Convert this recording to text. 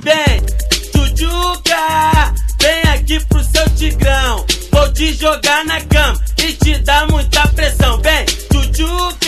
Vem, tchutchuca, vem aqui pro seu tigrão. Vou te jogar na cama e te dar muita pressão. Vem, tchutchuca.